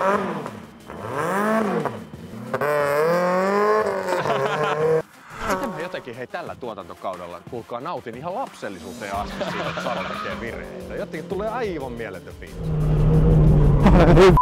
Miten mä jotenkin tällä tuotantokaudella, kuulkaa, nautin ihan lapsellisuuteen asti siitä, että Salo tekee virheitä. Jotenkin tulee aivan mieletön fiilis.